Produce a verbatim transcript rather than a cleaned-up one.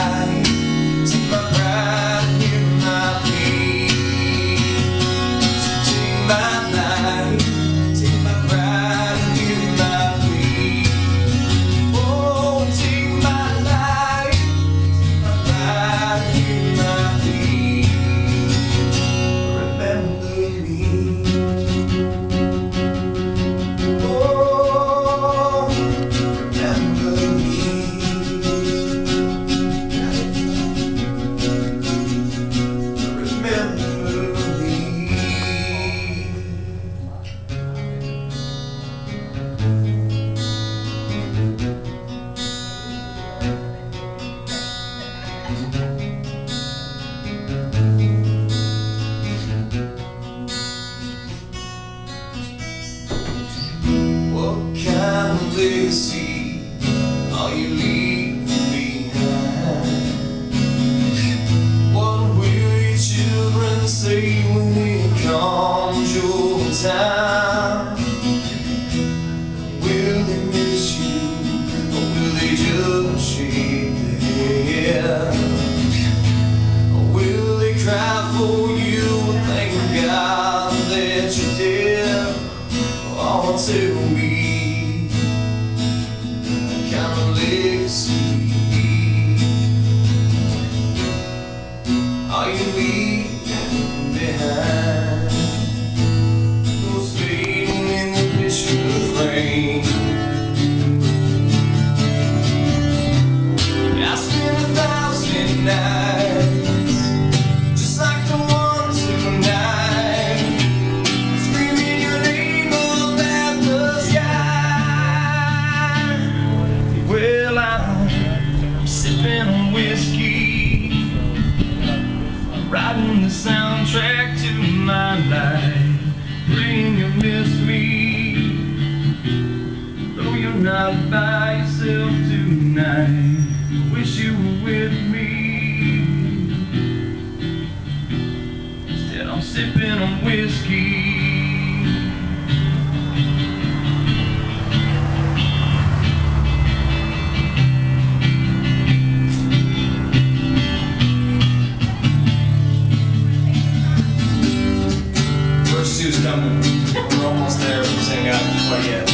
light, take my pride and hear my plea. So take my light, take my pride and hear my plea. Oh, take my light, take my pride and hear my plea. Remember me. What kind of legacy are you leaving behind? What will your children say when it comes your time? Will they miss you, or will they just shake their head? Or will they cry for you and thank God that you're dead? Oh, tell me, what kind of legacy are you leaving behind? Those fading in the picture frame. I spent a thousand nights just like the one tonight, screaming your name up at the sky. Well, I'm sipping on whiskey, writing the soundtrack to my life, praying you'll miss me, though you're not by yourself tonight. I wish you were with me. Instead I'm sipping on whiskey. Verse two's coming. We're almost there, but this ain't got quite yet.